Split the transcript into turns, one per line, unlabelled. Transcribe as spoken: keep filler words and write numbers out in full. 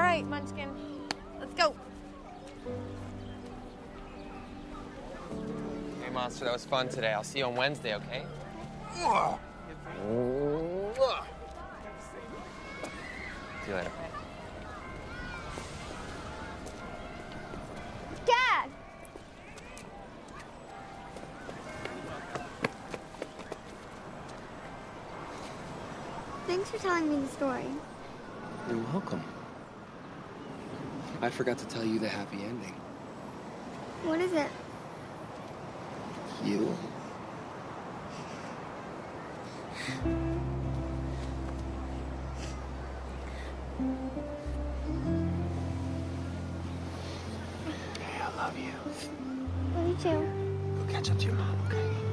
right, Munchkin. Let's go.
Hey, Monster, that was fun today. I'll see you on Wednesday, okay? See you later.
Dad! Thanks for telling me the story.
You're welcome. I forgot to tell you the happy ending.
What is it?
You. Hey, I love you.
Me too.
Go catch up to your mom, okay?